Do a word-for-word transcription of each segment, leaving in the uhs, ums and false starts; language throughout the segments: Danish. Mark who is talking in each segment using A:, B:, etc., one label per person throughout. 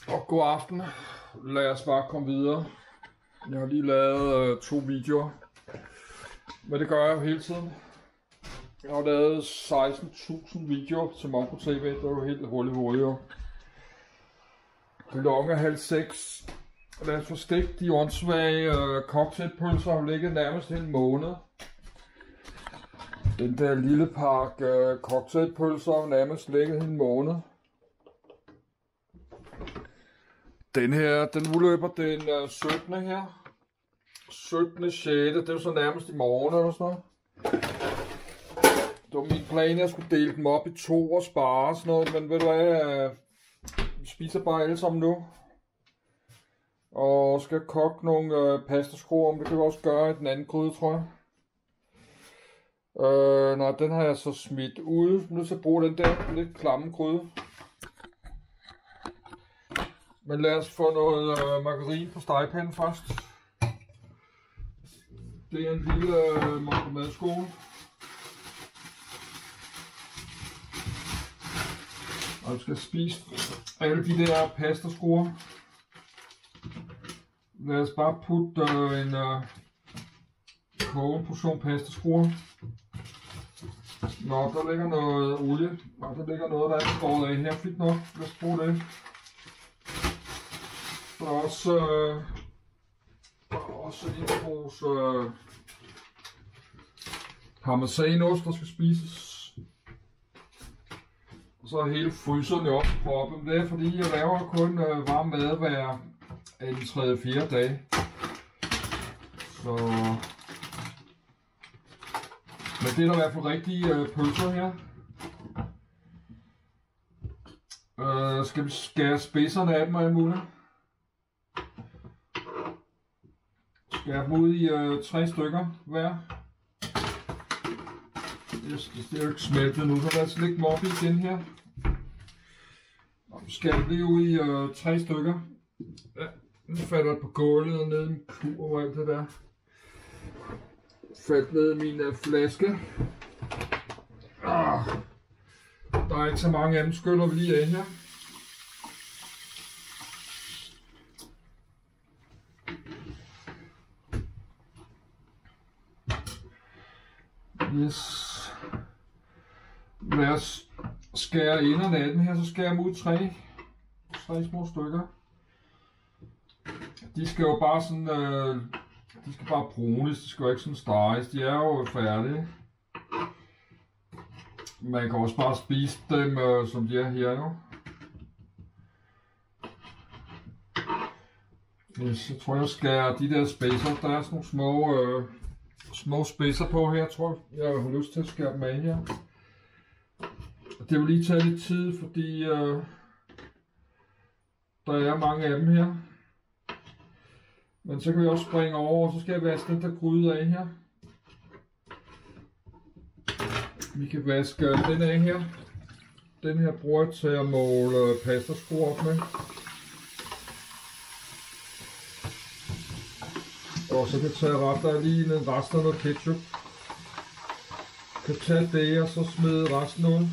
A: Og god aften. Lad os bare komme videre. Jeg har lige lavet øh, to videoer. Men det gør jeg jo hele tiden. Jeg har lavet seksten tusind videoer til Mongo T V. Det er jo helt hul i hovedet. Klokken er halv seks. Lad os få stigt de åndssvage øh, cocktailpølser har ligget nærmest en måned. Den der lille pakke øh, cocktailpølser har nærmest ligget en måned. Den her, den udløber den øh, syttende her. syttende sjette Det er jo så nærmest i morgen eller sådan noget. Det var min plan, at jeg skulle dele dem op i to og spare og sådan noget. Men ved du hvad, vi spiser bare alle sammen nu. Og skal koge nogle øh, pastaskruer om. Det kan vi også gøre i den anden gryde, tror jeg. Øh, nej, den har jeg så smidt ud. Jeg er nødt til at bruge den der lidt klamme gryde. Men lad os få noget øh, margarine på stegepanden først. Det er en lille øh, madskål. Og vi skal spise alle de der pastaskruer. Lad os bare putte øh, en øh, kogende portion pastaskruer. Nå, der ligger noget olie. Nå, der ligger noget, der er skåret af her. Fint nok. Lad os bruge det. Der er også, øh, der er også en pose øh, parmesanost, der skal spises. Og så er hele fryseren jo også proppet. Det er fordi, jeg laver kun øh, varm mad hver en tredje fjerde dag. Så... Men det er der i hvert fald rigtige øh, pølser her. Øh, skal vi skære spidserne af dem og alt muligt? Skære dem ud i øh, tre stykker hver. Yes, det er jo ikke smeltet nu, så lad os lægge dem op i den her. Og vi skærer det ud i øh, tre stykker. Ja, nu falder det på gulvet og ned i min kur og alt det der. Faldt ned i min øh, flaske. Ah, der er ikke så mange af dem, skyller vi lige af her. Yes. Lad os skære inderne af den her, så skærer jeg dem ud i tre, tre små stykker. De skal jo bare sådan, øh, de skal bare brunes, de skal jo ikke sådan steges, de er jo færdige. Man kan også bare spise dem, øh, som de er her jo. Yes, jeg tror jeg skærer de der spidser, der er sådan nogle små, øh, små spidser på her, tror jeg. Jeg har lyst til at skære dem af her. Det vil lige tage lidt tid, fordi øh, der er mange af dem her. Men så kan vi også springe over, og så skal jeg vaske den der gryde af her. Vi kan vaske den af her. Den her bruger jeg til at måle pastaskruer op med. Og så kan jeg tage ret, der er lige en rest af noget ketchup. Jeg kan tage det og så smide resten ud.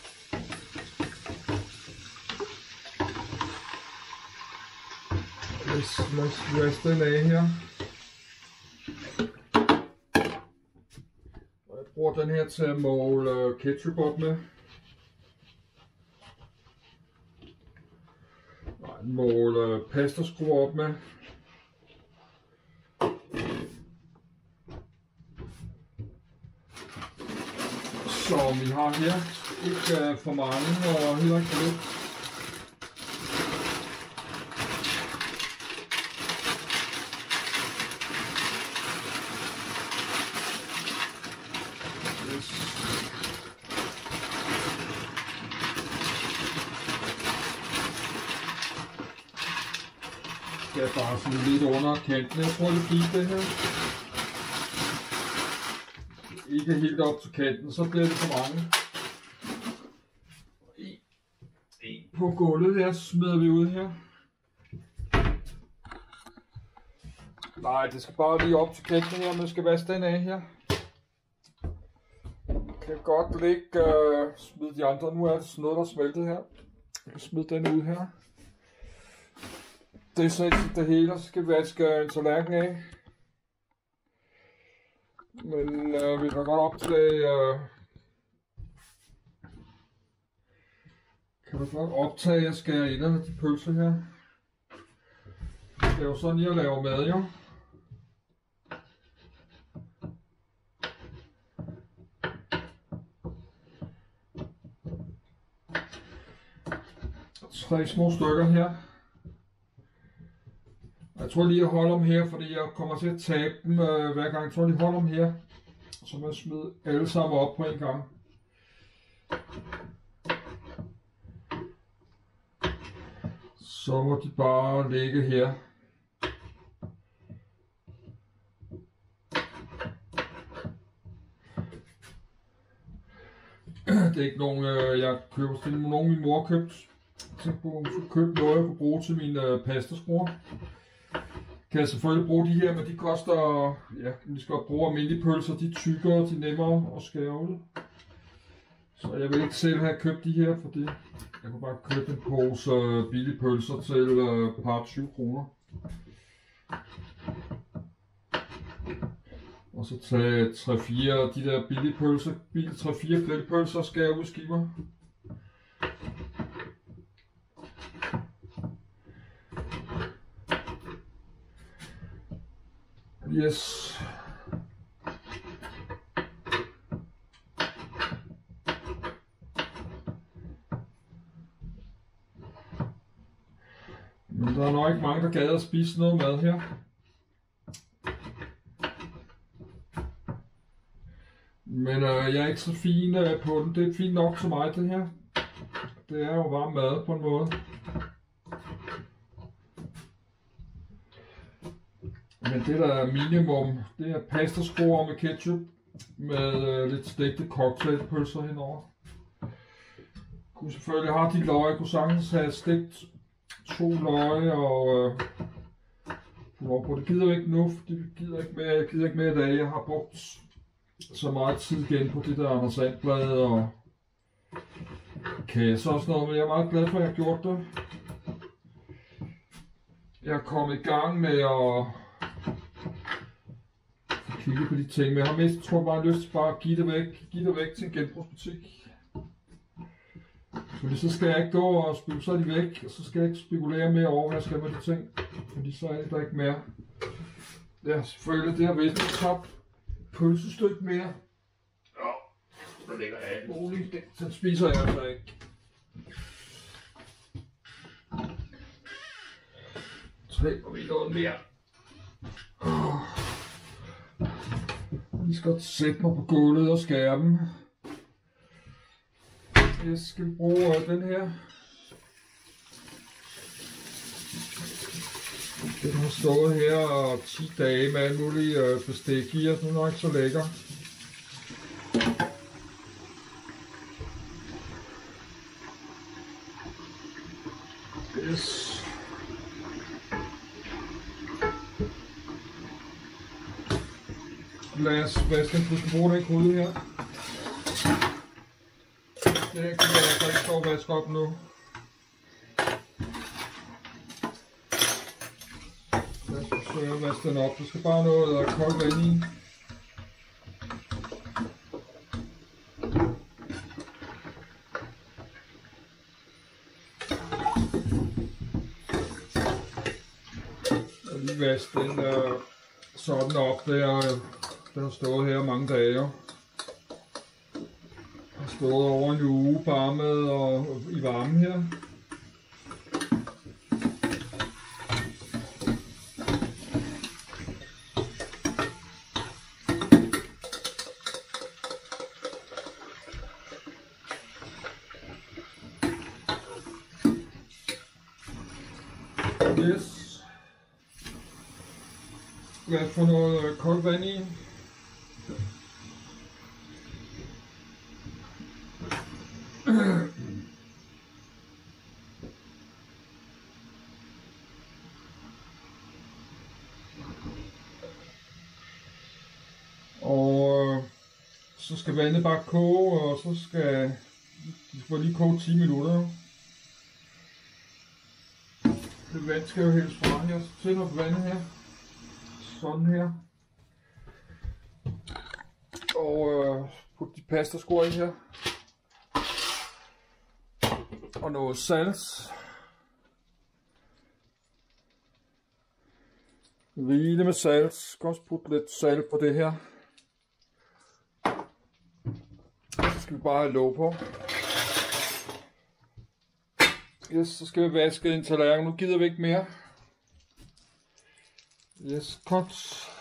A: Lad os vaske den af her. Og jeg bruger den her til at måle ketchup op med. Nej, måle pastaskruer op med. Som vi har her. Ikke for mange og heller ikke for lidt. Det er bare sådan lidt under kanten. Jeg tror, det er fint det her. Ikke helt op til kanten, så bliver det for mange. En på gulvet her, så smider vi ud her. Nej, det skal bare lige op til kanten her, men jeg skal vaske den af her. Jeg kan godt lægge, uh, smide de andre. Nu er det sådan noget, der er smeltet her. Jeg kan smide den ud her. Det er så ikke det hele, så skal vi vaske en tallerken af. Men øh, vi kan godt optage... Øh, kan du godt optage, at jeg skærer inderne til pølse her. Det er jo sådan, jeg laver mad, jo. Tre små stykker her. Jeg tror lige, jeg holder dem her, fordi jeg kommer til at tabe dem øh, hver gang. Jeg tror lige, jeg holder dem her. Så må jeg smide alle sammen op på en gang. Så må de bare ligge her. Det er ikke nogen, øh, jeg køber. Det er nogen, min mor købte. Jeg tænkte på, om jeg skulle købe noget, jeg kunne bruge til mine øh, pastaskruer. Kan jeg selvfølgelig bruge de her, men de koster, ja, vi skal bruge almindelige pølser, de er tykkere, de er nemmere at skære ud. Så jeg vil ikke selv have købt de her, fordi jeg kunne bare købe en pose øh, billige pølser til øh, par tyve kroner. Og så tage tre fire de der billige pølser, billige tre fire grillpølser og skære ud i skiver. Yes. Men der er nok ikke mange, der gad at spise noget mad her. Men øh, jeg er ikke så fin øh, på den. Det er fint nok til mig, det her. Det er jo varm mad på en måde. Men det der er minimum, det er pastaskruer med ketchup med øh, lidt stegte cocktailpølser henover. Kunne selvfølgelig have de løg, jeg kunne sagtens have stegt to løg og øh, på. Det gider jeg ikke nu, for det gider ikke mere, jeg gider ikke mere i dag. Jeg har brugt så meget tid igen på det der Anders Sandblad og kasse og sådan noget, men jeg er meget glad for, at jeg har gjort det. Jeg er kommet i gang med at kigge på de ting, men jeg har mest, tror jeg bare lyst til bare at give det væk, give det væk til en genbrugsbutik. Fordi så skal jeg ikke gå og spekulere, så er de væk, og så skal jeg ikke spekulere mere over, hvad jeg skal med de ting. Fordi så er det der ikke mere. Ja, selvfølgelig, det har vist et top pølsestykke mere. Ja, der ligger alt muligt. Den spiser jeg altså ikke. Tre og vi noget mere. Jeg skal godt sætte mig på gulvet og skære dem. Jeg skal bruge den her. Den har stået her og ti dage med alle mulige bestik i, og den er nok ikke så lækker. Yes. Lad os vaske den, du skal bruge den krude her. Det her kan jeg altså ikke stå og vaske op nu. Lad os forsøge at vaske den op. Der skal bare noget koldt vand i. Jeg lige vaske den der sådan op der. Den har stået her mange dage. Stået over en uge bare med og i varmen her. Yes. Lad os få noget koldt vand i. Og så skal vandet bare koge, og så skal det skal lige koge ti minutter. Det vand skal jo hældes fra her. Så tænder på vandet her. Sådan her. Og øh, put de pastaskår i her. Og noget salt. Rigeligt med salt. Skal også putte lidt salt på det her. Så skal vi bare have låg på. Yes, så skal vi vaske en tallerken. Nu gider vi ikke mere. Yes, godt.